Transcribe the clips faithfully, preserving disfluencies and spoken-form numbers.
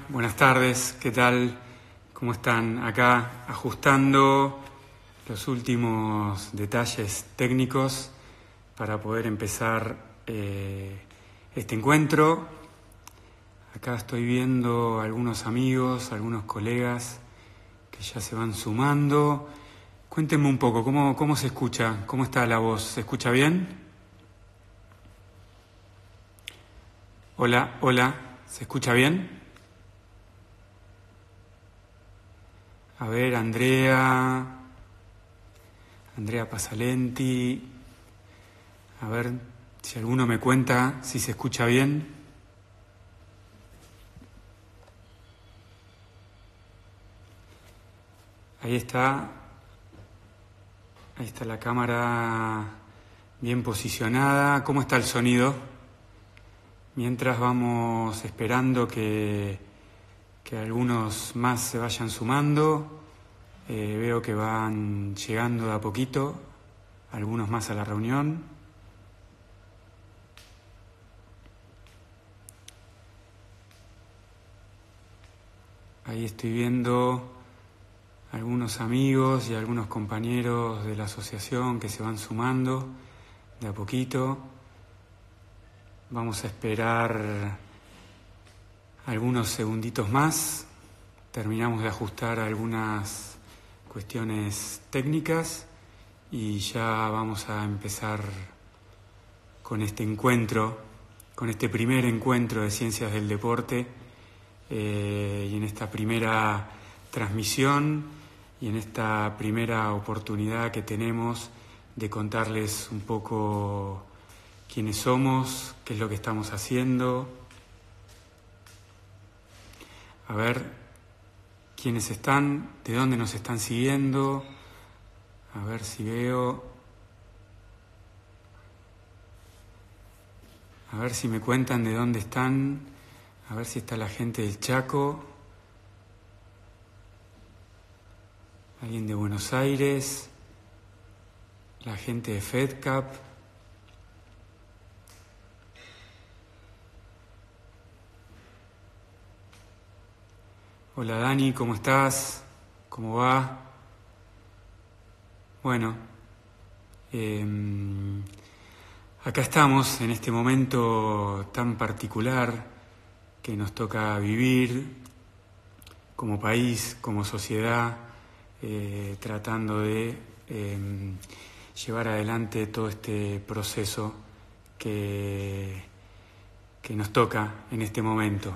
buenas tardes, ¿qué tal? ¿Cómo están? Acá ajustando los últimos detalles técnicos para poder empezar eh, este encuentro. Acá estoy viendo algunos amigos, algunos colegas que ya se van sumando. Cuéntenme un poco, ¿cómo, cómo se escucha? ¿Cómo está la voz? ¿Se escucha bien? Hola, hola, ¿se escucha bien? A ver, Andrea, Andrea Pasalenti, a ver si alguno me cuenta si se escucha bien. Ahí está, ahí está la cámara bien posicionada. ¿Cómo está el sonido? Mientras vamos esperando que, que algunos más se vayan sumando, eh, veo que van llegando de a poquito, algunos más a la reunión. Ahí estoy viendo algunos amigos y algunos compañeros de la asociación que se van sumando de a poquito. Vamos a esperar algunos segunditos más. Terminamos de ajustar algunas cuestiones técnicas y ya vamos a empezar con este encuentro, con este primer encuentro de Ciencias del Deporte eh, y en esta primera transmisión y en esta primera oportunidad que tenemos de contarles un poco quiénes somos, qué es lo que estamos haciendo. A ver quiénes están, de dónde nos están siguiendo. A ver si veo. A ver si me cuentan de dónde están. A ver si está la gente del Chaco. Alguien de Buenos Aires. La gente de FedCap. Hola Dani, ¿cómo estás? ¿Cómo va? Bueno, eh, acá estamos en este momento tan particular que nos toca vivir como país, como sociedad, eh, tratando de eh, llevar adelante todo este proceso que, que nos toca en este momento.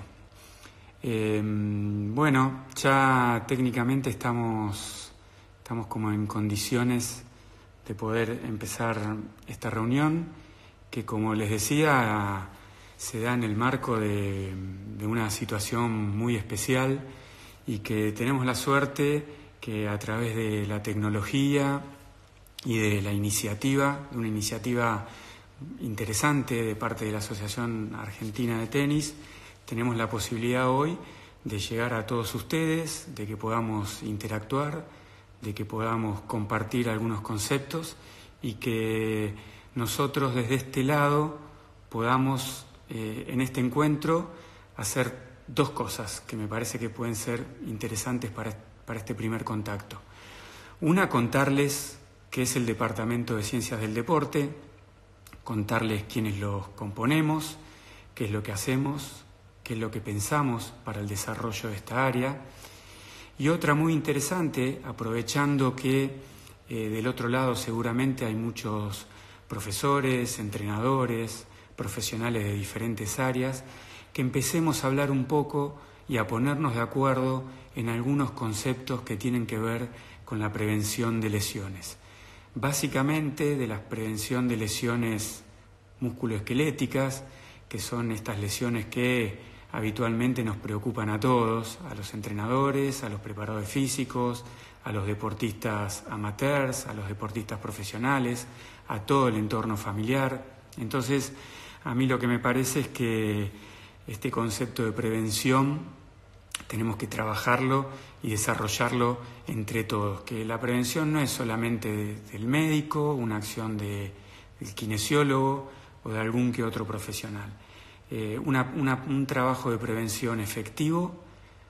Eh, bueno, ya técnicamente estamos, estamos como en condiciones de poder empezar esta reunión que, como les decía, se da en el marco de, de una situación muy especial y que tenemos la suerte que a través de la tecnología y de la iniciativa, de una iniciativa interesante de parte de la Asociación Argentina de Tenis, tenemos la posibilidad hoy de llegar a todos ustedes, de que podamos interactuar, de que podamos compartir algunos conceptos y que nosotros desde este lado podamos eh, en este encuentro hacer dos cosas que me parece que pueden ser interesantes para, para este primer contacto. Una, contarles qué es el Departamento de Ciencias del Deporte, contarles quiénes los componemos, qué es lo que hacemos, qué es lo que pensamos para el desarrollo de esta área. Y otra muy interesante, aprovechando que eh, del otro lado seguramente hay muchos profesores, entrenadores, profesionales de diferentes áreas, que empecemos a hablar un poco y a ponernos de acuerdo en algunos conceptos que tienen que ver con la prevención de lesiones. Básicamente de la prevención de lesiones musculoesqueléticas, que son estas lesiones que habitualmente nos preocupan a todos, a los entrenadores, a los preparadores físicos, a los deportistas amateurs, a los deportistas profesionales, a todo el entorno familiar. Entonces, a mí lo que me parece es que este concepto de prevención tenemos que trabajarlo y desarrollarlo entre todos, que la prevención no es solamente de, del médico, una acción de, del kinesiólogo o de algún que otro profesional. Eh, una, una, un trabajo de prevención efectivo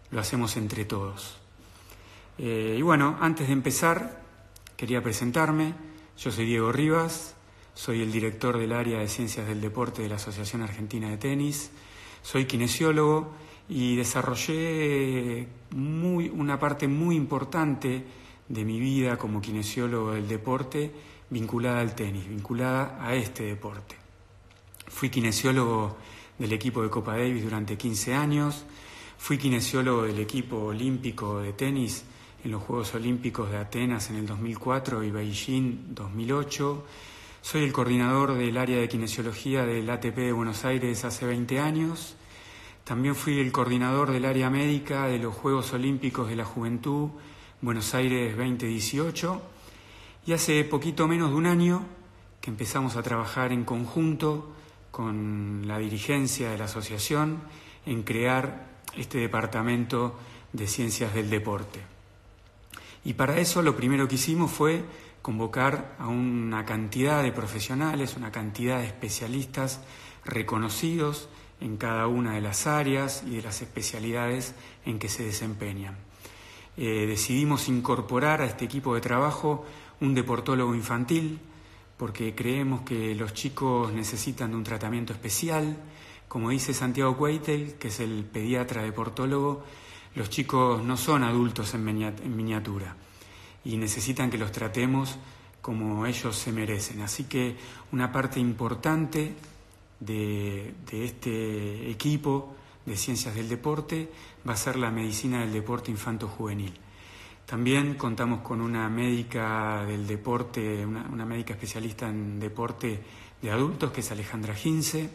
lo hacemos entre todos. Eh, y bueno, antes de empezar, quería presentarme. Yo soy Diego Rivas, soy el director del área de Ciencias del Deporte de la Asociación Argentina de Tenis. Soy kinesiólogo y desarrollé muy, una parte muy importante de mi vida como kinesiólogo del deporte vinculada al tenis, vinculada a este deporte. Fui kinesiólogo del equipo de Copa Davis durante quince años, fui kinesiólogo del equipo olímpico de tenis en los Juegos Olímpicos de Atenas en el dos mil cuatro y Beijing dos mil ocho, soy el coordinador del área de kinesiología del A T P de Buenos Aires hace veinte años, también fui el coordinador del área médica de los Juegos Olímpicos de la Juventud Buenos Aires veinte dieciocho y hace poquito menos de un año que empezamos a trabajar en conjunto con la dirigencia de la asociación en crear este departamento de Ciencias del Deporte. Y para eso lo primero que hicimos fue convocar a una cantidad de profesionales, una cantidad de especialistas reconocidos en cada una de las áreas y de las especialidades en que se desempeñan. Eh, decidimos incorporar a este equipo de trabajo un deportólogo infantil, porque creemos que los chicos necesitan de un tratamiento especial. Como dice Santiago Cueitel, que es el pediatra deportólogo, los chicos no son adultos en miniatura y necesitan que los tratemos como ellos se merecen. Así que una parte importante de, de este equipo de Ciencias del Deporte va a ser la medicina del deporte infanto-juvenil. También contamos con una médica del deporte, una, una médica especialista en deporte de adultos, que es Alejandra Gince.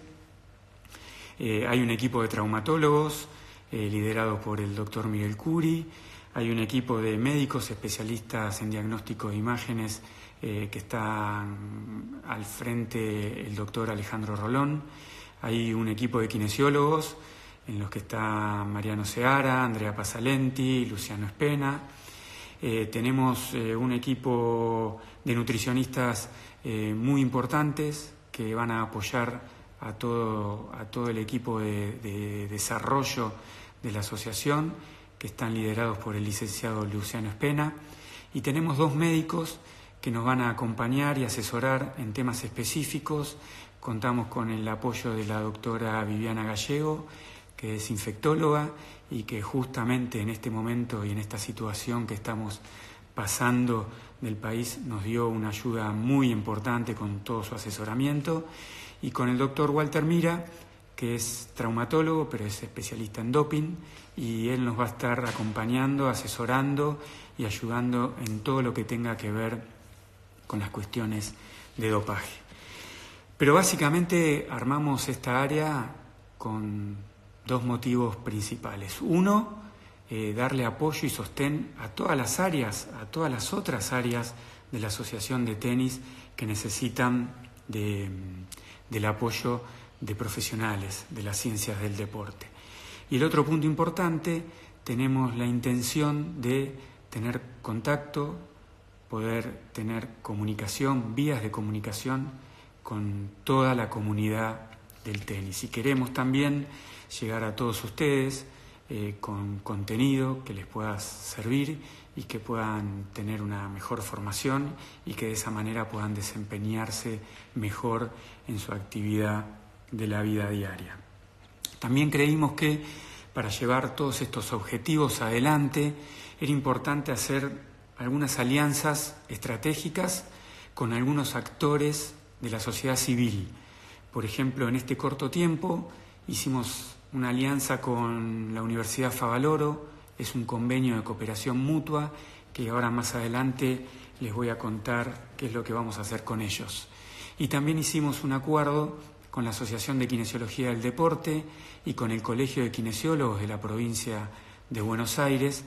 Eh, hay un equipo de traumatólogos eh, liderado por el doctor Miguel Curi. Hay un equipo de médicos especialistas en diagnóstico de imágenes eh, que están al frente el doctor Alejandro Rolón. Hay un equipo de kinesiólogos en los que está Mariano Seara, Andrea Pasalenti, Luciano Espena. Eh, tenemos eh, un equipo de nutricionistas eh, muy importantes que van a apoyar a todo, a todo el equipo de, de desarrollo de la asociación, que están liderados por el licenciado Luciano Espena. Y tenemos dos médicos que nos van a acompañar y asesorar en temas específicos. Contamos con el apoyo de la doctora Viviana Gallego, que es infectóloga y que justamente en este momento y en esta situación que estamos pasando del país nos dio una ayuda muy importante con todo su asesoramiento, y con el doctor Walter Mira, que es traumatólogo pero es especialista en doping, y él nos va a estar acompañando, asesorando y ayudando en todo lo que tenga que ver con las cuestiones de dopaje. Pero básicamente armamos esta área con dos motivos principales. Uno, eh, darle apoyo y sostén a todas las áreas, a todas las otras áreas de la Asociación de Tenis que necesitan de, del apoyo de profesionales de las ciencias del deporte. Y el otro punto importante, tenemos la intención de tener contacto, poder tener comunicación, vías de comunicación con toda la comunidad del tenis. Y queremos también llegar a todos ustedes eh, con contenido que les pueda servir y que puedan tener una mejor formación y que de esa manera puedan desempeñarse mejor en su actividad de la vida diaria. También creímos que para llevar todos estos objetivos adelante era importante hacer algunas alianzas estratégicas con algunos actores de la sociedad civil. Por ejemplo, en este corto tiempo hicimos una alianza con la Universidad Favaloro, es un convenio de cooperación mutua que ahora más adelante les voy a contar qué es lo que vamos a hacer con ellos. Y también hicimos un acuerdo con la Asociación de Kinesiología del Deporte y con el Colegio de Kinesiólogos de la provincia de Buenos Aires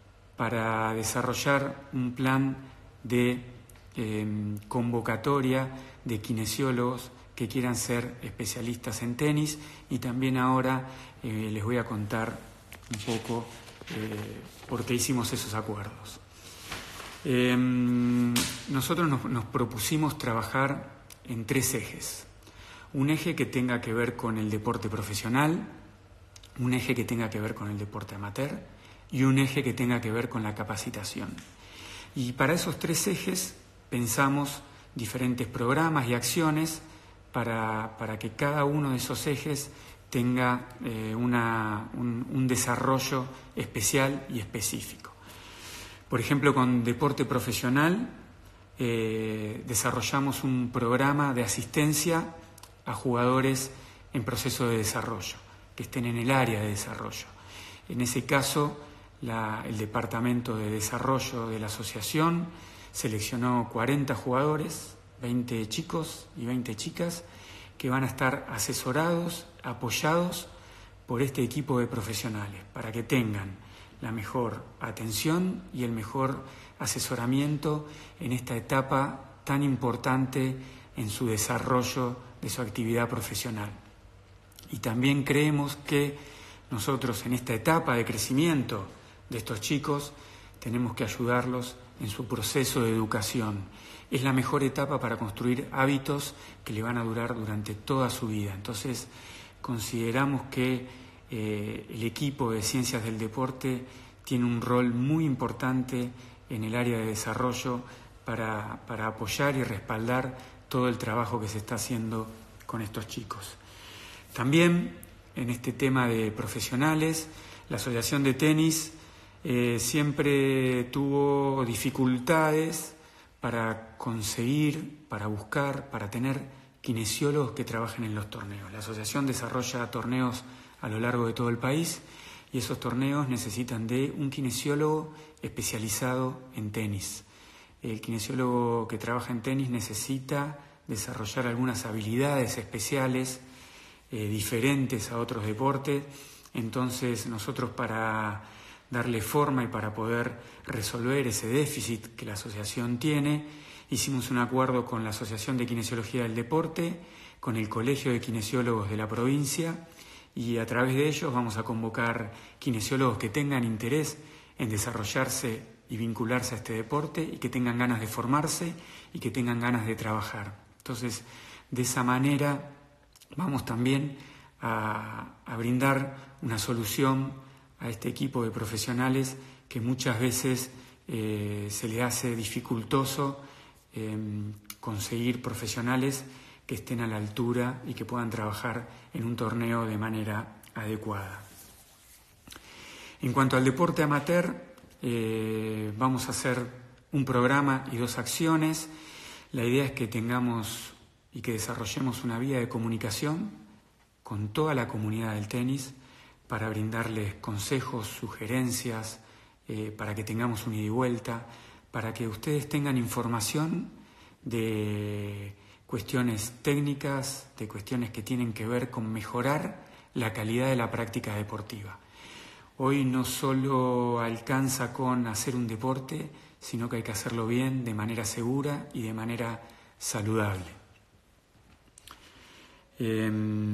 para desarrollar un plan de eh, convocatoria de kinesiólogos que quieran ser especialistas en tenis, y también ahora eh, les voy a contar un poco eh, por qué hicimos esos acuerdos. Eh, nosotros nos, nos propusimos trabajar en tres ejes. Un eje que tenga que ver con el deporte profesional, un eje que tenga que ver con el deporte amateur y un eje que tenga que ver con la capacitación. Y para esos tres ejes pensamos diferentes programas y acciones para, para que cada uno de esos ejes tenga eh, una, un, un desarrollo especial y específico. Por ejemplo, con deporte profesional eh, desarrollamos un programa de asistencia a jugadores en proceso de desarrollo, que estén en el área de desarrollo. En ese caso, la, el Departamento de Desarrollo de la Asociación seleccionó cuarenta jugadores, veinte chicos y veinte chicas, que van a estar asesorados, apoyados por este equipo de profesionales, para que tengan la mejor atención y el mejor asesoramiento en esta etapa tan importante en su desarrollo de su actividad profesional. Y también creemos que nosotros en esta etapa de crecimiento de estos chicos tenemos que ayudarlos en su proceso de educación. Es la mejor etapa para construir hábitos que le van a durar durante toda su vida. Entonces, consideramos que eh, el equipo de Ciencias del Deporte tiene un rol muy importante en el área de desarrollo para, para apoyar y respaldar todo el trabajo que se está haciendo con estos chicos. También, en este tema de profesionales, la Asociación de Tenis eh, siempre tuvo dificultades para conseguir, para buscar, para tener kinesiólogos que trabajen en los torneos. La asociación desarrolla torneos a lo largo de todo el país y esos torneos necesitan de un kinesiólogo especializado en tenis. El kinesiólogo que trabaja en tenis necesita desarrollar algunas habilidades especiales eh, diferentes a otros deportes. Entonces nosotros, para darle forma y para poder resolver ese déficit que la asociación tiene, hicimos un acuerdo con la Asociación de Kinesiología del Deporte, con el Colegio de Kinesiólogos de la provincia, y a través de ellos vamos a convocar kinesiólogos que tengan interés en desarrollarse y vincularse a este deporte y que tengan ganas de formarse y que tengan ganas de trabajar. Entonces, de esa manera vamos también a, a brindar una solución a este equipo de profesionales que muchas veces eh, se le hace dificultoso eh, conseguir profesionales que estén a la altura y que puedan trabajar en un torneo de manera adecuada. En cuanto al deporte amateur, eh, vamos a hacer un programa y dos acciones. La idea es que tengamos y que desarrollemos una vía de comunicación con toda la comunidad del tenis para brindarles consejos, sugerencias, eh, para que tengamos un ida y vuelta, para que ustedes tengan información de cuestiones técnicas, de cuestiones que tienen que ver con mejorar la calidad de la práctica deportiva. Hoy no solo alcanza con hacer un deporte, sino que hay que hacerlo bien, de manera segura y de manera saludable. Eh,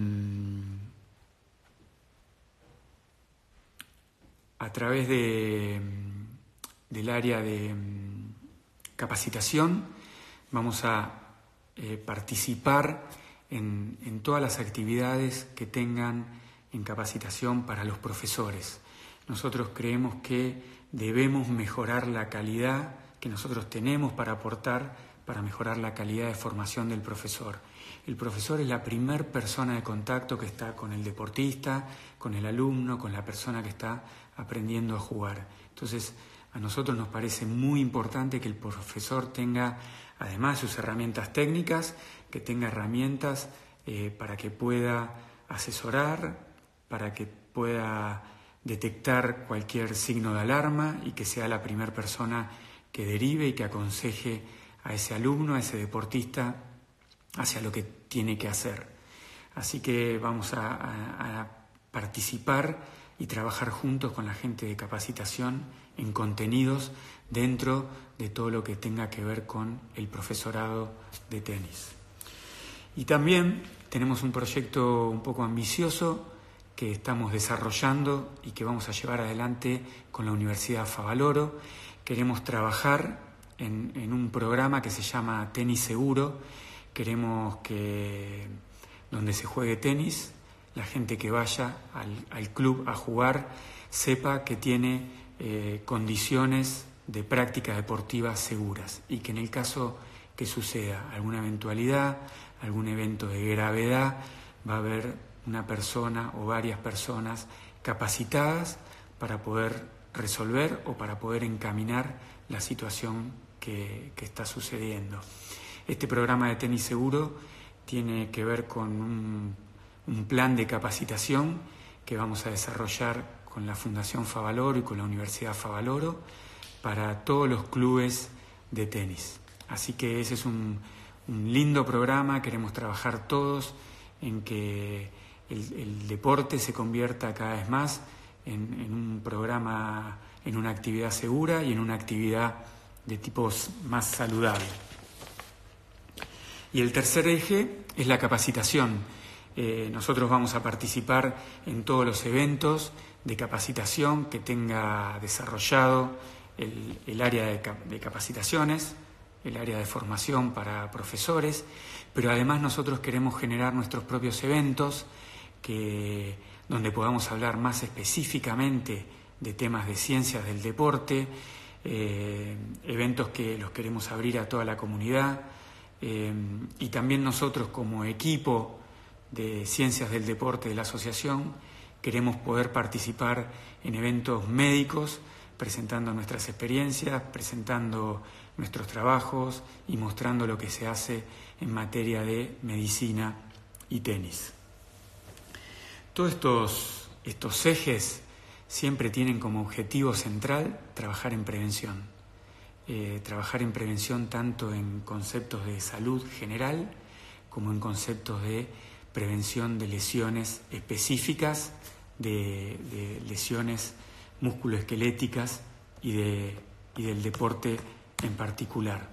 a través de, del área de capacitación vamos a eh, participar en, en todas las actividades que tengan en capacitación para los profesores. Nosotros creemos que debemos mejorar la calidad que nosotros tenemos para aportar, para mejorar la calidad de formación del profesor. El profesor es la primer persona de contacto que está con el deportista, con el alumno, con la persona que está aprendiendo a jugar. Entonces, a nosotros nos parece muy importante que el profesor tenga, además de sus herramientas técnicas, que tenga herramientas eh, para que pueda asesorar, para que pueda detectar cualquier signo de alarma y que sea la primera persona que derive y que aconseje a ese alumno, a ese deportista, hacia lo que tiene que hacer. Así que vamos a, a, a participar y trabajar juntos con la gente de capacitación en contenidos dentro de todo lo que tenga que ver con el profesorado de tenis. Y también tenemos un proyecto un poco ambicioso que estamos desarrollando y que vamos a llevar adelante con la Universidad Favaloro. Queremos trabajar en, en un programa que se llama Tenis Seguro. Queremos que donde se juegue tenis la gente que vaya al, al club a jugar sepa que tiene eh, condiciones de práctica deportiva seguras y que en el caso que suceda alguna eventualidad, algún evento de gravedad, va a haber una persona o varias personas capacitadas para poder resolver o para poder encaminar la situación que, que está sucediendo. Este programa de tenis seguro tiene que ver con un, un plan de capacitación que vamos a desarrollar con la Fundación Favaloro y con la Universidad Favaloro para todos los clubes de tenis. Así que ese es un, un lindo programa, queremos trabajar todos en que el, el deporte se convierta cada vez más en, en un programa, en una actividad segura y en una actividad de tipo más saludable. Y el tercer eje es la capacitación. Eh, nosotros vamos a participar en todos los eventos de capacitación que tenga desarrollado el, el área de, cap de capacitaciones, el área de formación para profesores, pero además nosotros queremos generar nuestros propios eventos que, donde podamos hablar más específicamente de temas de ciencias del deporte, eh, eventos que los queremos abrir a toda la comunidad, eh, y también nosotros como equipo de ciencias del deporte de la asociación queremos poder participar en eventos médicos, presentando nuestras experiencias, presentando nuestros trabajos y mostrando lo que se hace en materia de medicina y tenis. Todos estos, estos ejes siempre tienen como objetivo central trabajar en prevención. Eh, trabajar en prevención tanto en conceptos de salud general como en conceptos de prevención de lesiones específicas, de, de lesiones musculoesqueléticas y, de, y del deporte en particular.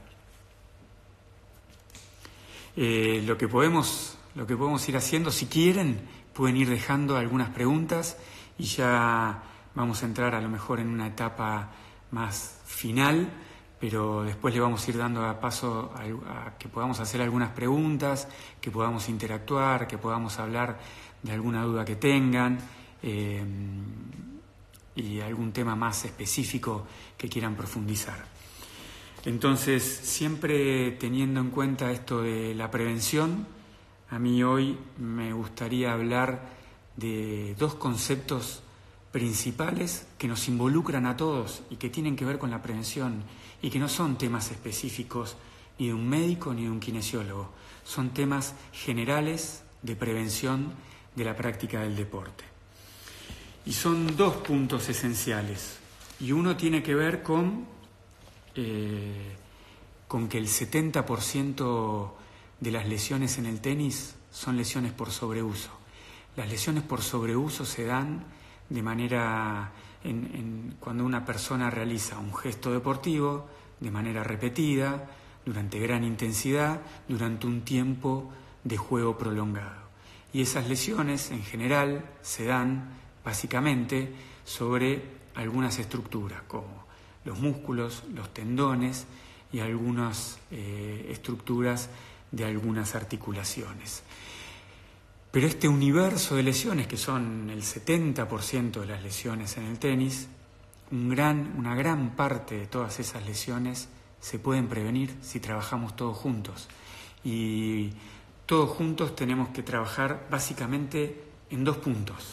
Eh, lo que podemos, lo que podemos ir haciendo, si quieren, pueden ir dejando algunas preguntas y ya vamos a entrar a lo mejor en una etapa más final, pero después le vamos a ir dando a paso a, a que podamos hacer algunas preguntas, que podamos interactuar, que podamos hablar de alguna duda que tengan, eh, y algún tema más específico que quieran profundizar. Entonces, siempre teniendo en cuenta esto de la prevención, a mí hoy me gustaría hablar de dos conceptos principales que nos involucran a todos y que tienen que ver con la prevención y que no son temas específicos ni de un médico ni de un kinesiólogo, son temas generales de prevención de la práctica del deporte. Y son dos puntos esenciales, y uno tiene que ver con, eh, con que el setenta por ciento de las lesiones en el tenis son lesiones por sobreuso. Las lesiones por sobreuso se dan de manera, en, en, cuando una persona realiza un gesto deportivo de manera repetida, durante gran intensidad, durante un tiempo de juego prolongado. Y esas lesiones en general se dan básicamente sobre algunas estructuras como los músculos, los tendones y algunas eh, estructuras de algunas articulaciones. Pero este universo de lesiones, que son el setenta por ciento de las lesiones en el tenis, un gran, una gran parte de todas esas lesiones se pueden prevenir si trabajamos todos juntos. Y todos juntos tenemos que trabajar básicamente en dos puntos.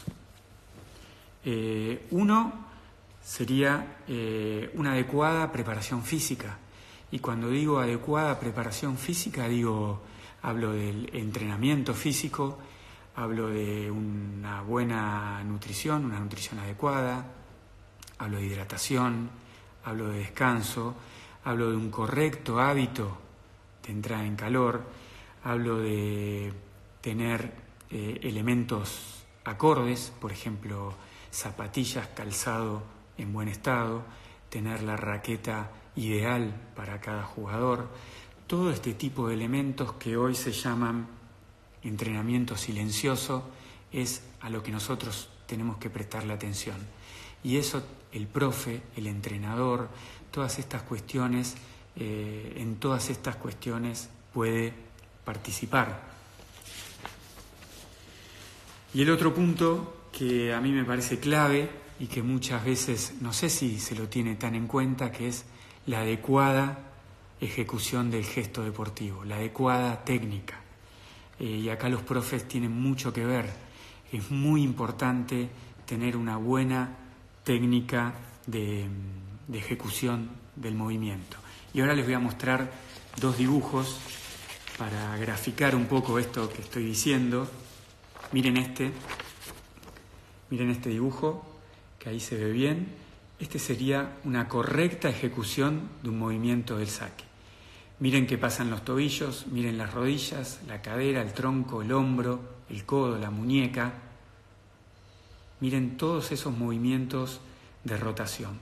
Eh, uno sería eh, una adecuada preparación física. Y cuando digo adecuada preparación física, digo, hablo del entrenamiento físico, hablo de una buena nutrición, una nutrición adecuada, hablo de hidratación, hablo de descanso, hablo de un correcto hábito de entrada en calor, hablo de tener eh, elementos acordes, por ejemplo, zapatillas, calzado en buen estado, tener la raqueta ideal para cada jugador, todo este tipo de elementos que hoy se llaman entrenamiento silencioso es a lo que nosotros tenemos que prestarle atención. Y eso el profe, el entrenador, todas estas cuestiones, eh, en todas estas cuestiones puede participar. Y el otro punto que a mí me parece clave y que muchas veces no sé si se lo tiene tan en cuenta, que es la adecuada ejecución del gesto deportivo, la adecuada técnica. Eh, y acá los profes tienen mucho que ver. Es muy importante tener una buena técnica de, de ejecución del movimiento. Y ahora les voy a mostrar dos dibujos para graficar un poco esto que estoy diciendo. Miren este, miren este dibujo, que ahí se ve bien. Este sería una correcta ejecución de un movimiento del saque. Miren que pasan los tobillos, miren las rodillas, la cadera, el tronco, el hombro, el codo, la muñeca. Miren todos esos movimientos de rotación.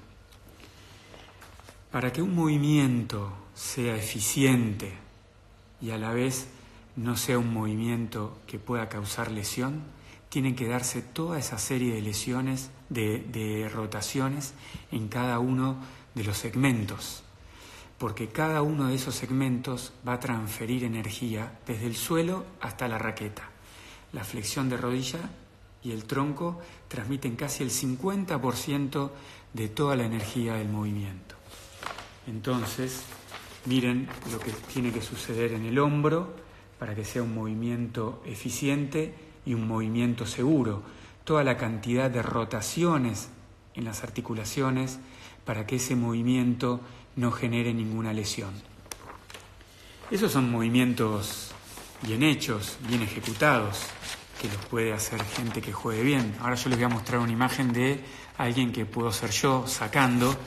Para que un movimiento sea eficiente y a la vez no sea un movimiento que pueda causar lesión, tienen que darse toda esa serie de lesiones, de, de rotaciones en cada uno de los segmentos, porque cada uno de esos segmentos va a transferir energía desde el suelo hasta la raqueta. La flexión de rodilla y el tronco transmiten casi el cincuenta por ciento de toda la energía del movimiento. Entonces, miren lo que tiene que suceder en el hombro para que sea un movimiento eficiente y un movimiento seguro. Toda la cantidad de rotaciones en las articulaciones para que ese movimiento no genere ninguna lesión. Esos son movimientos bien hechos, bien ejecutados, que los puede hacer gente que juegue bien. Ahora yo les voy a mostrar una imagen de alguien que puedo ser yo sacando.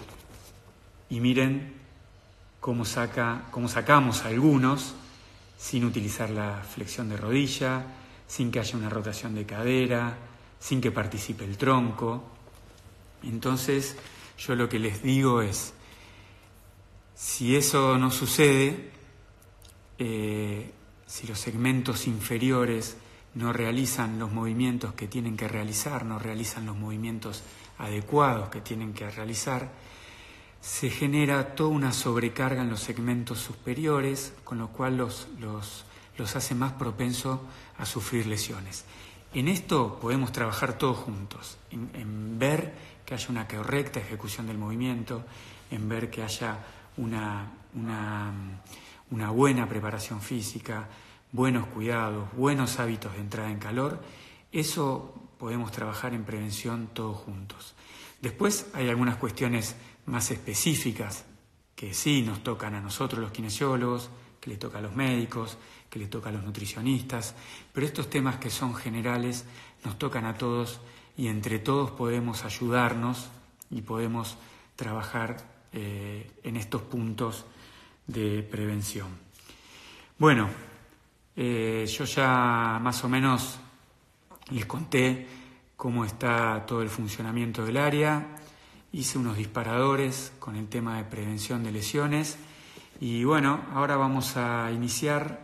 Y miren cómo, saca, cómo sacamos algunos sin utilizar la flexión de rodilla, sin que haya una rotación de cadera, sin que participe el tronco. Entonces, yo lo que les digo es, si eso no sucede, eh, si los segmentos inferiores no realizan los movimientos que tienen que realizar, no realizan los movimientos adecuados que tienen que realizar, se genera toda una sobrecarga en los segmentos superiores, con lo cual los, los, los hace más propensos a sufrir lesiones. En esto podemos trabajar todos juntos, en, en ver que haya una correcta ejecución del movimiento, en ver que haya una, una, una buena preparación física, buenos cuidados, buenos hábitos de entrada en calor. Eso podemos trabajar en prevención todos juntos. Después hay algunas cuestiones más específicas que sí nos tocan a nosotros los kinesiólogos, que le toca a los médicos, que le toca a los nutricionistas, pero estos temas que son generales nos tocan a todos y entre todos podemos ayudarnos y podemos trabajar eh, en estos puntos de prevención. Bueno, eh, yo ya más o menos les conté cómo está todo el funcionamiento del área. Hice unos disparadores con el tema de prevención de lesiones y bueno, ahora vamos a iniciar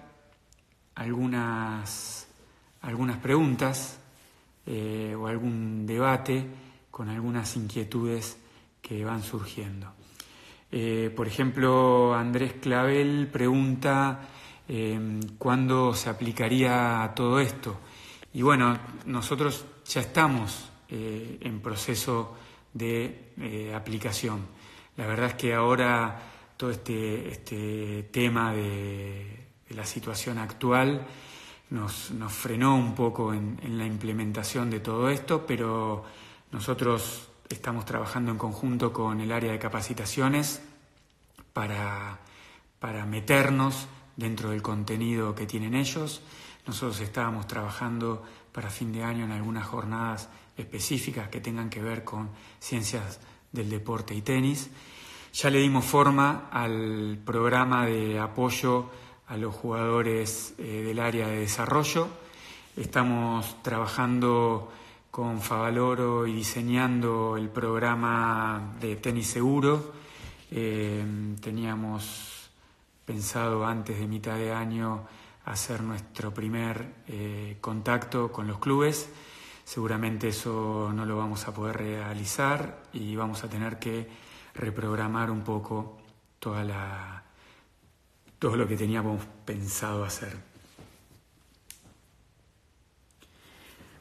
algunas, algunas preguntas eh, o algún debate con algunas inquietudes que van surgiendo. Eh, por ejemplo, Andrés Clavel pregunta eh, ¿cuándo se aplicaría todo esto? Y bueno, nosotros ya estamos eh, en proceso de eh, aplicación. La verdad es que ahora todo este, este tema de, de la situación actual nos, nos frenó un poco en, en la implementación de todo esto, pero nosotros estamos trabajando en conjunto con el área de capacitaciones para, para meternos dentro del contenido que tienen ellos. Nosotros estábamos trabajando para fin de año en algunas jornadas específicas que tengan que ver con ciencias del deporte y tenis. Ya le dimos forma al programa de apoyo a los jugadores eh, del área de desarrollo. Estamos trabajando con Favaloro y diseñando el programa de tenis seguro. Eh, teníamos pensado antes de mitad de año hacer nuestro primer eh, contacto con los clubes. Seguramente eso no lo vamos a poder realizar y vamos a tener que reprogramar un poco toda la, todo lo que teníamos pensado hacer.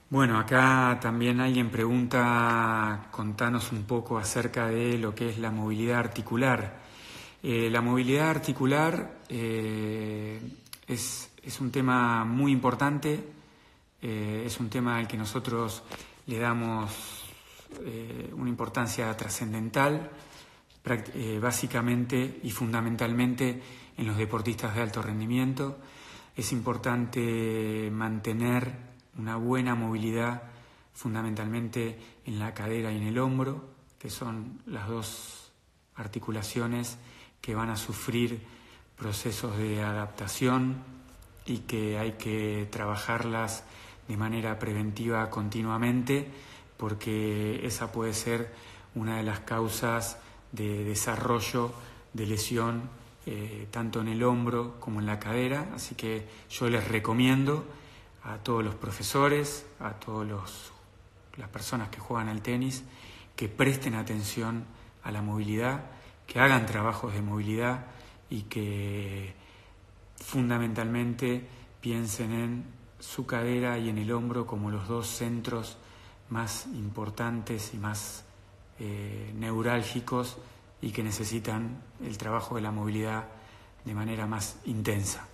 Bueno, acá también alguien pregunta, contanos un poco acerca de lo que es la movilidad articular. Eh, la movilidad articular eh, es, es un tema muy importante, eh, es un tema al que nosotros le damos eh, una importancia trascendental, eh, básicamente y fundamentalmente en los deportistas de alto rendimiento. Es importante mantener una buena movilidad fundamentalmente en la cadera y en el hombro, que son las dos articulaciones que van a sufrir procesos de adaptación y que hay que trabajarlas de manera preventiva continuamente, porque esa puede ser una de las causas de desarrollo de lesión eh, tanto en el hombro como en la cadera. Así que yo les recomiendo a todos los profesores, a todas las personas que juegan al tenis, que presten atención a la movilidad, que hagan trabajos de movilidad y que fundamentalmente piensen en su cadera y en el hombro como los dos centros más importantes y más eh, neurálgicos y que necesitan el trabajo de la movilidad de manera más intensa.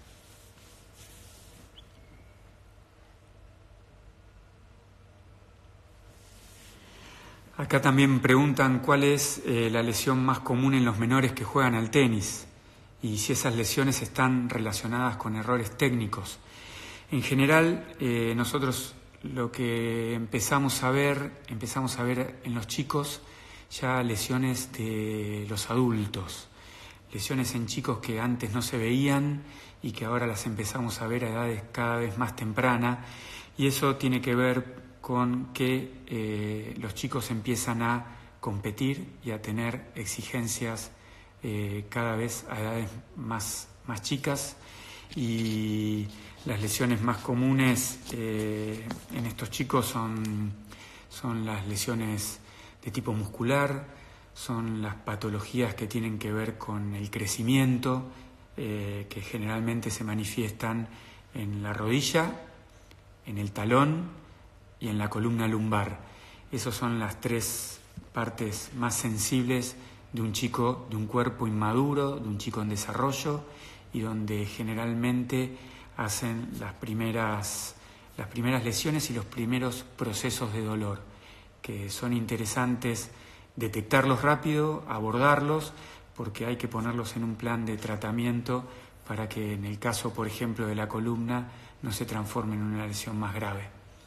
Acá también preguntan cuál es eh, la lesión más común en los menores que juegan al tenis y si esas lesiones están relacionadas con errores técnicos. En general, eh, nosotros lo que empezamos a ver, empezamos a ver en los chicos ya lesiones de los adultos, lesiones en chicos que antes no se veían y que ahora las empezamos a ver a edades cada vez más tempranas, y eso tiene que ver con que eh, los chicos empiezan a competir y a tener exigencias eh, cada vez a edades más, más chicas, y las lesiones más comunes eh, en estos chicos son, son las lesiones de tipo muscular, son las patologías que tienen que ver con el crecimiento, eh, que generalmente se manifiestan en la rodilla, en el talón y en la columna lumbar. Esas son las tres partes más sensibles de un chico, de un cuerpo inmaduro, de un chico en desarrollo, y donde generalmente hacen las primeras, las primeras lesiones y los primeros procesos de dolor, que son interesantes detectarlos rápido, abordarlos, porque hay que ponerlos en un plan de tratamiento para que en el caso, por ejemplo, de la columna, no se transforme en una lesión más grave.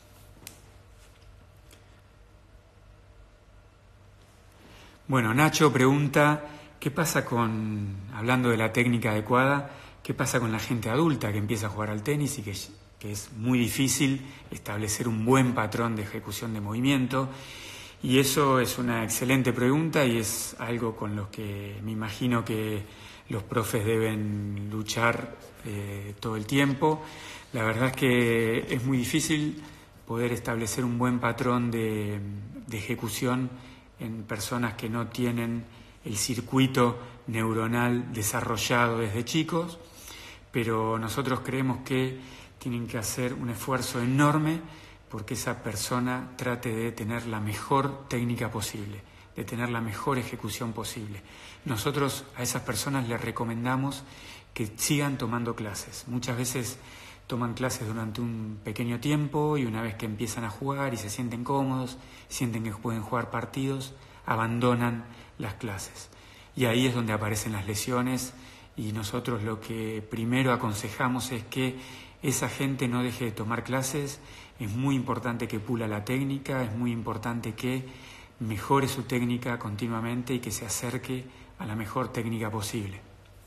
Bueno, Nacho pregunta, ¿qué pasa con, hablando de la técnica adecuada, qué pasa con la gente adulta que empieza a jugar al tenis y que, que es muy difícil establecer un buen patrón de ejecución de movimiento? Y eso es una excelente pregunta y es algo con lo que me imagino que los profes deben luchar eh, todo el tiempo. La verdad es que es muy difícil poder establecer un buen patrón de, de ejecución en personas que no tienen el circuito neuronal desarrollado desde chicos, pero nosotros creemos que tienen que hacer un esfuerzo enorme porque esa persona trate de tener la mejor técnica posible, de tener la mejor ejecución posible. Nosotros a esas personas les recomendamos que sigan tomando clases. Muchas veces toman clases durante un pequeño tiempo y una vez que empiezan a jugar y se sienten cómodos, sienten que pueden jugar partidos, abandonan las clases. Y ahí es donde aparecen las lesiones, y nosotros lo que primero aconsejamos es que esa gente no deje de tomar clases. Es muy importante que pula la técnica, es muy importante que mejore su técnica continuamente y que se acerque a la mejor técnica posible.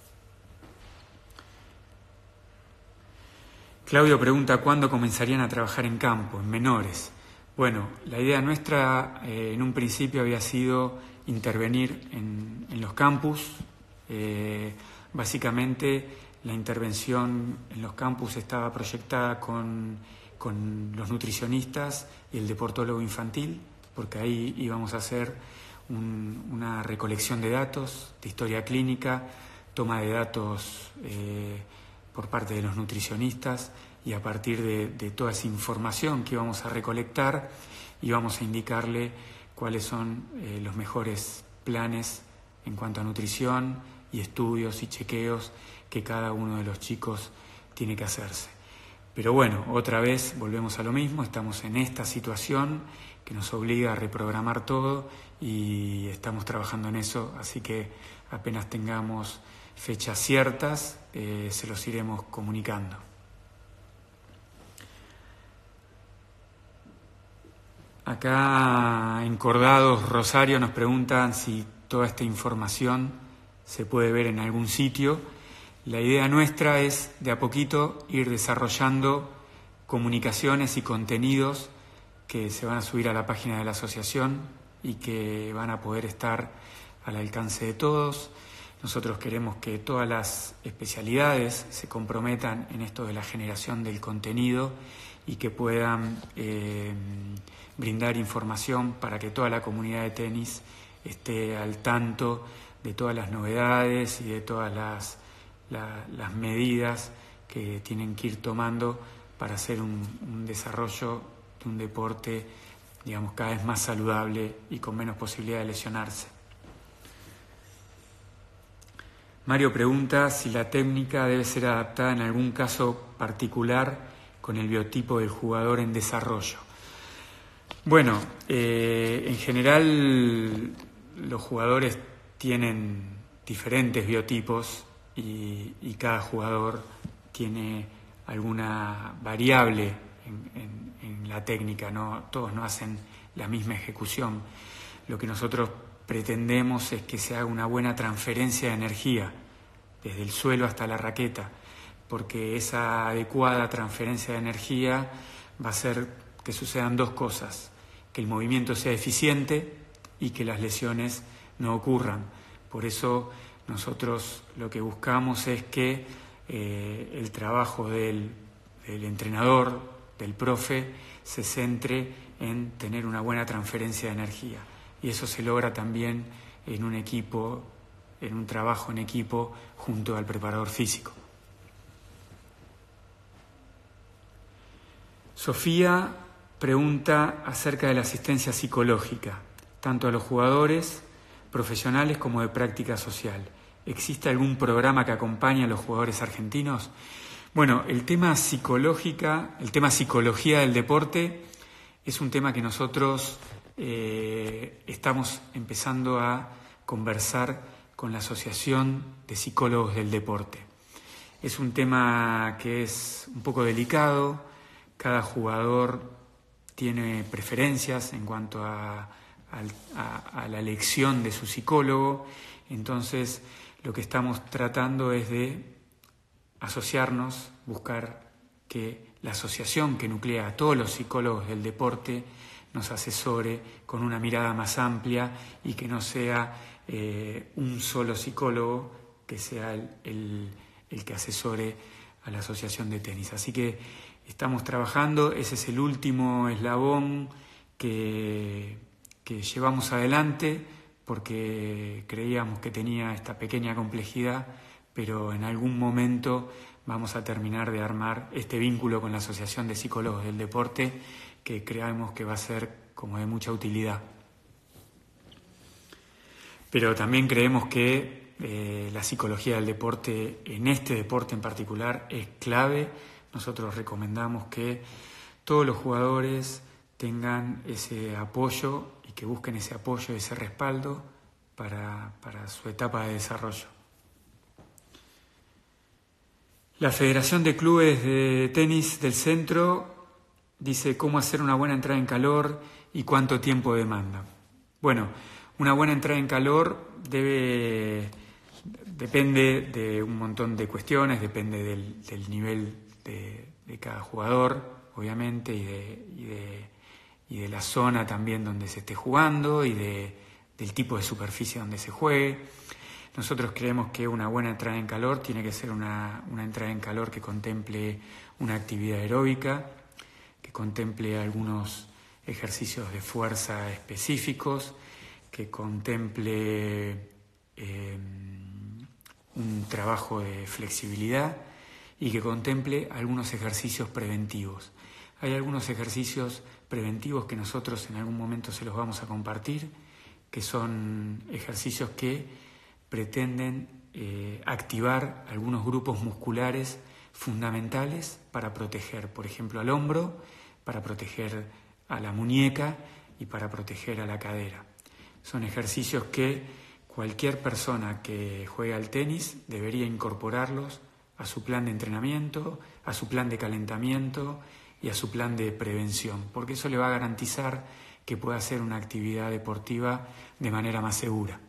Claudio pregunta, ¿cuándo comenzarían a trabajar en campo, en menores? Bueno, la idea nuestra eh, en un principio había sido intervenir en, en los campus. Eh, básicamente la intervención en los campus estaba proyectada con, con los nutricionistas y el deportólogo infantil, porque ahí íbamos a hacer un, una recolección de datos, de historia clínica, toma de datos eh, por parte de los nutricionistas, y a partir de, de toda esa información que íbamos a recolectar, íbamos a indicarle cuáles son eh, los mejores planes en cuanto a nutrición y estudios y chequeos que cada uno de los chicos tiene que hacerse. Pero bueno, otra vez volvemos a lo mismo, estamos en esta situación que nos obliga a reprogramar todo y estamos trabajando en eso, así que apenas tengamos fechas ciertas, eh, se los iremos comunicando. Acá en Cordados, Rosario, nos preguntan si toda esta información se puede ver en algún sitio. La idea nuestra es de a poquito ir desarrollando comunicaciones y contenidos que se van a subir a la página de la asociación y que van a poder estar al alcance de todos. Nosotros queremos que todas las especialidades se comprometan en esto de la generación del contenido y que puedan eh, brindar información para que toda la comunidad de tenis esté al tanto de todas las novedades y de todas las, la, las medidas que tienen que ir tomando para hacer un, un desarrollo de un deporte, digamos, cada vez más saludable y con menos posibilidad de lesionarse. Mario pregunta si la técnica debe ser adaptada en algún caso particular con el biotipo del jugador en desarrollo. Bueno, eh, en general los jugadores tienen diferentes biotipos y, y cada jugador tiene alguna variable en, en, en la técnica, ¿no? Todos no hacen la misma ejecución. Lo que nosotros pretendemos es que se haga una buena transferencia de energía desde el suelo hasta la raqueta, porque esa adecuada transferencia de energía va a hacer que sucedan dos cosas: que el movimiento sea eficiente y que las lesiones no ocurran. Por eso nosotros lo que buscamos es que eh, el trabajo del, del entrenador, del profe, se centre en tener una buena transferencia de energía. Y eso se logra también en un equipo, en un trabajo en equipo junto al preparador físico. Sofía pregunta acerca de la asistencia psicológica, tanto a los jugadores profesionales como de práctica social. ¿Existe algún programa que acompañe a los jugadores argentinos? Bueno, el tema psicológica, el tema psicología del deporte es un tema que nosotros eh, estamos empezando a conversar con la Asociación de Psicólogos del Deporte. Es un tema que es un poco delicado, cada jugador tiene preferencias en cuanto a, a, a, a la elección de su psicólogo, entonces lo que estamos tratando es de asociarnos, buscar que la asociación que nuclea a todos los psicólogos del deporte nos asesore con una mirada más amplia y que no sea eh, un solo psicólogo que sea el, el, el que asesore a la asociación de tenis. Así que estamos trabajando, ese es el último eslabón que, que llevamos adelante porque creíamos que tenía esta pequeña complejidad, pero en algún momento vamos a terminar de armar este vínculo con la Asociación de Psicólogos del Deporte que creemos que va a ser como de mucha utilidad. Pero también creemos que eh, la psicología del deporte, en este deporte en particular, es clave. Nosotros recomendamos que todos los jugadores tengan ese apoyo y que busquen ese apoyo, ese respaldo para, para su etapa de desarrollo. La Federación de Clubes de Tenis del Centro dice cómo hacer una buena entrada en calor y cuánto tiempo demanda. Bueno, una buena entrada en calor debe, depende de un montón de cuestiones, depende del, del nivel de, de cada jugador, obviamente, y de, y, de, y de la zona también donde se esté jugando y de, del tipo de superficie donde se juegue. Nosotros creemos que una buena entrada en calor tiene que ser una, una entrada en calor que contemple una actividad aeróbica, que contemple algunos ejercicios de fuerza específicos, que contemple eh, un trabajo de flexibilidad y que contemple algunos ejercicios preventivos. Hay algunos ejercicios preventivos que nosotros en algún momento se los vamos a compartir, que son ejercicios que pretenden eh, activar algunos grupos musculares fundamentales para proteger, por ejemplo, al hombro, para proteger a la muñeca y para proteger a la cadera. Son ejercicios que cualquier persona que juega al tenis debería incorporarlos a su plan de entrenamiento, a su plan de calentamiento y a su plan de prevención, porque eso le va a garantizar que pueda hacer una actividad deportiva de manera más segura.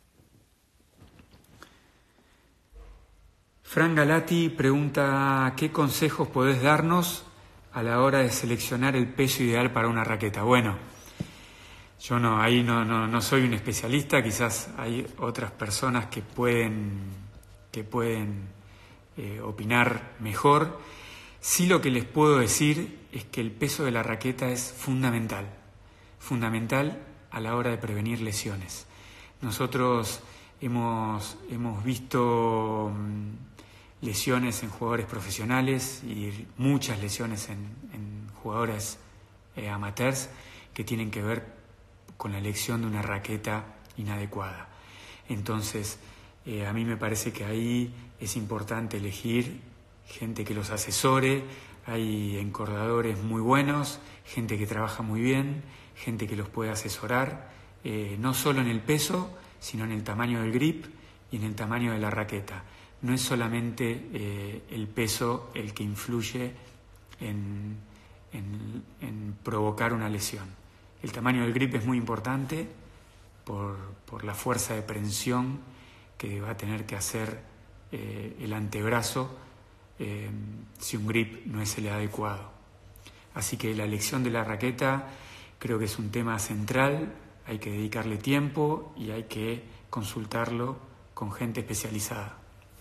Fran Galati pregunta: ¿qué consejos podés darnos a la hora de seleccionar el peso ideal para una raqueta? Bueno, yo no, ahí no, no, no soy un especialista, quizás hay otras personas que pueden, que pueden eh, opinar mejor. Sí, lo que les puedo decir es que el peso de la raqueta es fundamental, fundamental a la hora de prevenir lesiones. Nosotros hemos, hemos visto mmm, lesiones en jugadores profesionales y muchas lesiones en, en jugadores eh, amateurs que tienen que ver con la elección de una raqueta inadecuada. Entonces, eh, a mí me parece que ahí es importante elegir gente que los asesore. Hay encordadores muy buenos, gente que trabaja muy bien, gente que los puede asesorar, eh, no solo en el peso, sino en el tamaño del grip y en el tamaño de la raqueta. No es solamente eh, el peso el que influye en, en, en provocar una lesión. El tamaño del grip es muy importante por, por la fuerza de prensión que va a tener que hacer eh, el antebrazo eh, si un grip no es el adecuado. Así que la elección de la raqueta creo que es un tema central, hay que dedicarle tiempo y hay que consultarlo con gente especializada.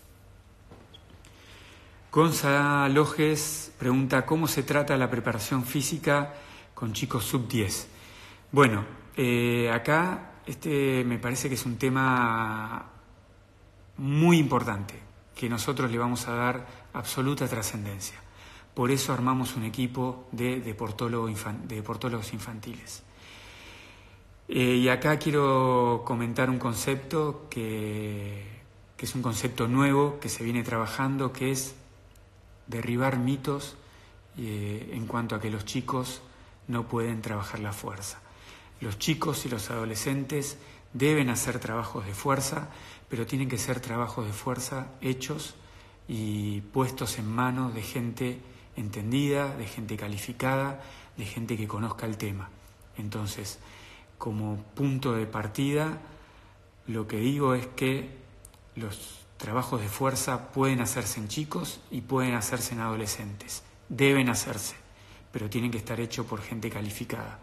Gonza Lojes pregunta: ¿cómo se trata la preparación física con chicos sub diez? Bueno, eh, acá este me parece que es un tema muy importante, que nosotros le vamos a dar absoluta trascendencia. Por eso armamos un equipo de deportólogo infan- de deportólogos infantiles. Eh, y acá quiero comentar un concepto que, que es un concepto nuevo que se viene trabajando, que es derribar mitos eh, en cuanto a que los chicos no pueden trabajar la fuerza. Los chicos y los adolescentes deben hacer trabajos de fuerza, pero tienen que ser trabajos de fuerza hechos y puestos en manos de gente entendida, de gente calificada, de gente que conozca el tema. Entonces, como punto de partida, lo que digo es que los trabajos de fuerza pueden hacerse en chicos y pueden hacerse en adolescentes. Deben hacerse, pero tienen que estar hechos por gente calificada.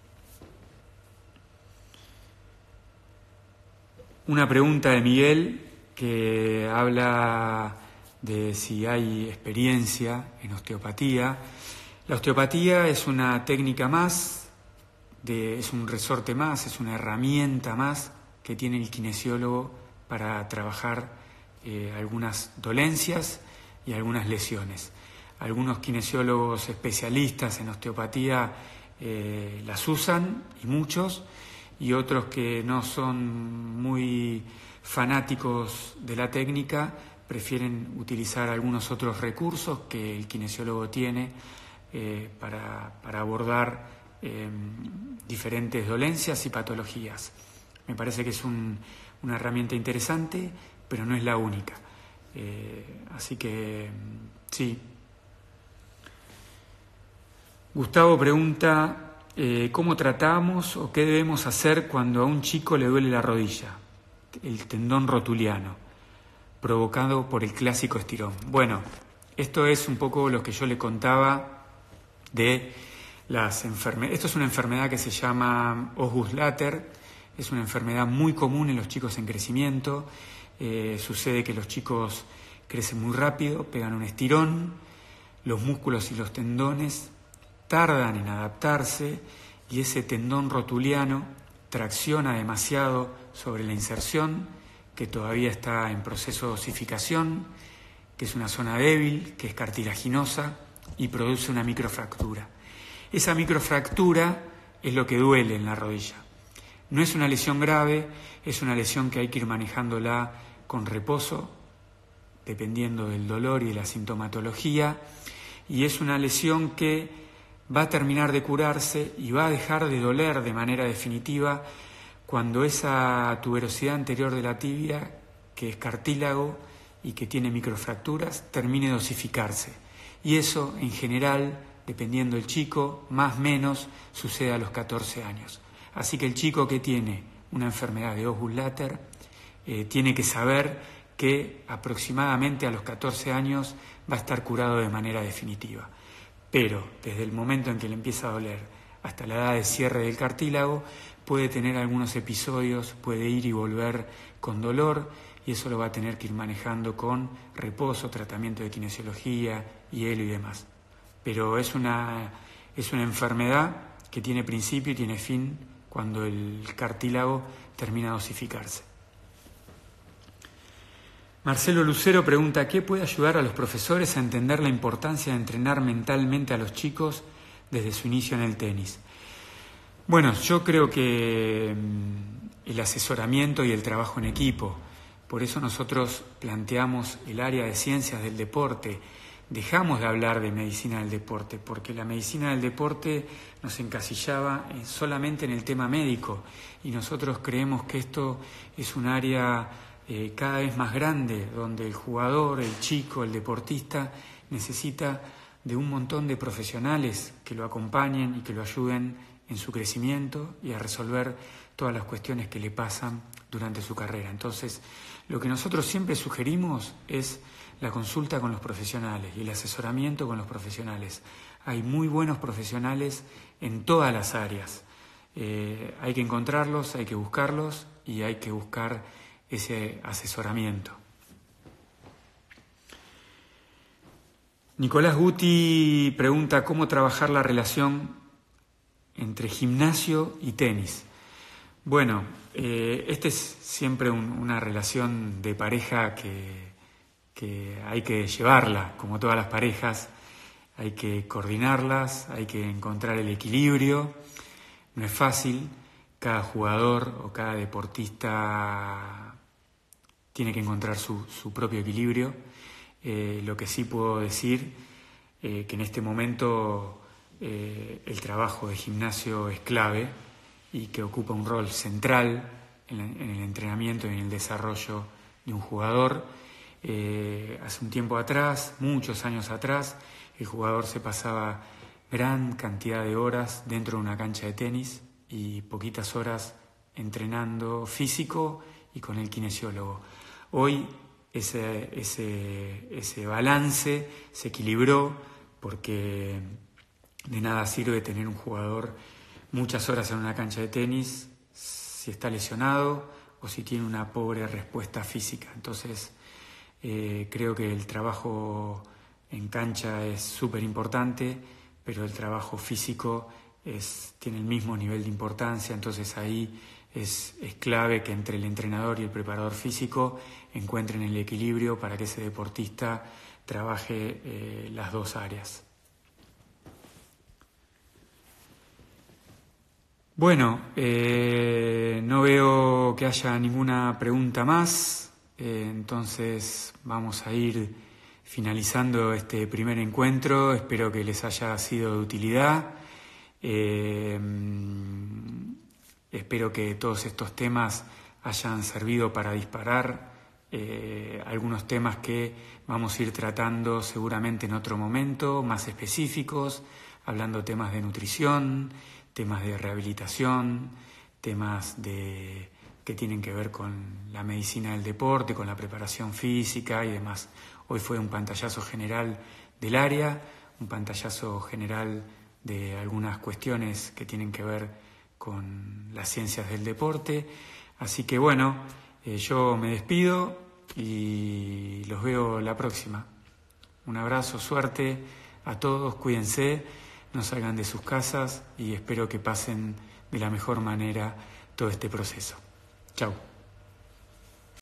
Una pregunta de Miguel que habla de si hay experiencia en osteopatía. La osteopatía es una técnica más, de, es un resorte más, es una herramienta más que tiene el kinesiólogo para trabajar eh, algunas dolencias y algunas lesiones. Algunos kinesiólogos especialistas en osteopatía eh, las usan, y muchos, y otros que no son muy fanáticos de la técnica prefieren utilizar algunos otros recursos que el kinesiólogo tiene eh, para, para abordar eh, diferentes dolencias y patologías. Me parece que es un, una herramienta interesante, pero no es la única. Eh, así que, sí. Gustavo pregunta: Eh, ¿cómo tratamos o qué debemos hacer cuando a un chico le duele la rodilla, el tendón rotuliano, provocado por el clásico estirón? Bueno, esto es un poco lo que yo le contaba de las enfermedades. Esto es una enfermedad que se llama Osgood-Schlatter, es una enfermedad muy común en los chicos en crecimiento. Eh, sucede que los chicos crecen muy rápido, pegan un estirón, los músculos y los tendones tardan en adaptarse y ese tendón rotuliano tracciona demasiado sobre la inserción, que todavía está en proceso de osificación, que es una zona débil, que es cartilaginosa y produce una microfractura. Esa microfractura es lo que duele en la rodilla. No es una lesión grave, es una lesión que hay que ir manejándola con reposo, dependiendo del dolor y de la sintomatología, y es una lesión que va a terminar de curarse y va a dejar de doler de manera definitiva cuando esa tuberosidad anterior de la tibia, que es cartílago y que tiene microfracturas, termine de osificarse. Y eso, en general, dependiendo del chico, más o menos, sucede a los catorce años. Así que el chico que tiene una enfermedad de Osgood Schlatter eh, tiene que saber que aproximadamente a los catorce años va a estar curado de manera definitiva. Pero desde el momento en que le empieza a doler hasta la edad de cierre del cartílago, puede tener algunos episodios, puede ir y volver con dolor, y eso lo va a tener que ir manejando con reposo, tratamiento de kinesiología, hielo y demás. Pero es una, es una enfermedad que tiene principio y tiene fin cuando el cartílago termina de osificarse. Marcelo Lucero pregunta, ¿qué puede ayudar a los profesores a entender la importancia de entrenar mentalmente a los chicos desde su inicio en el tenis? Bueno, yo creo que el asesoramiento y el trabajo en equipo, por eso nosotros planteamos el área de ciencias del deporte, dejamos de hablar de medicina del deporte, porque la medicina del deporte nos encasillaba solamente en el tema médico, y nosotros creemos que esto es un área eh, cada vez más grande, donde el jugador, el chico, el deportista necesita de un montón de profesionales que lo acompañen y que lo ayuden en su crecimiento y a resolver todas las cuestiones que le pasan durante su carrera. Entonces, lo que nosotros siempre sugerimos es la consulta con los profesionales y el asesoramiento con los profesionales. Hay muy buenos profesionales en todas las áreas. Eh, hay que encontrarlos, hay que buscarlos y hay que buscar ese asesoramiento. Nicolás Guti pregunta cómo trabajar la relación entre gimnasio y tenis. Bueno, eh, esta es siempre un, una relación de pareja que, que hay que llevarla, como todas las parejas, hay que coordinarlas, hay que encontrar el equilibrio. No es fácil, cada jugador o cada deportista tiene que encontrar su, su propio equilibrio. Eh, lo que sí puedo decir eh, que en este momento eh, el trabajo de gimnasio es clave y que ocupa un rol central en, la, en el entrenamiento y en el desarrollo de un jugador. Eh, hace un tiempo atrás, muchos años atrás, el jugador se pasaba gran cantidad de horas dentro de una cancha de tenis y poquitas horas entrenando físico y con el kinesiólogo. Hoy ese, ese, ese balance se equilibró porque de nada sirve tener un jugador muchas horas en una cancha de tenis si está lesionado o si tiene una pobre respuesta física. Entonces, eh, creo que el trabajo en cancha es súper importante, pero el trabajo físico es, tiene el mismo nivel de importancia. Entonces ahí es, es clave que entre el entrenador y el preparador físico encuentren el equilibrio para que ese deportista trabaje eh, las dos áreas. Bueno, eh, no veo que haya ninguna pregunta más, eh, entonces vamos a ir finalizando este primer encuentro. Espero que les haya sido de utilidad. Eh, espero que todos estos temas hayan servido para disparar eh, algunos temas que vamos a ir tratando seguramente en otro momento, más específicos, hablando temas de nutrición, temas de rehabilitación, temas de, que tienen que ver con la medicina del deporte, con la preparación física y demás. Hoy fue un pantallazo general del área, un pantallazo general de algunas cuestiones que tienen que ver con las ciencias del deporte. Así que bueno, eh, yo me despido y los veo la próxima. Un abrazo, suerte a todos, cuídense, no salgan de sus casas y espero que pasen de la mejor manera todo este proceso. Chau.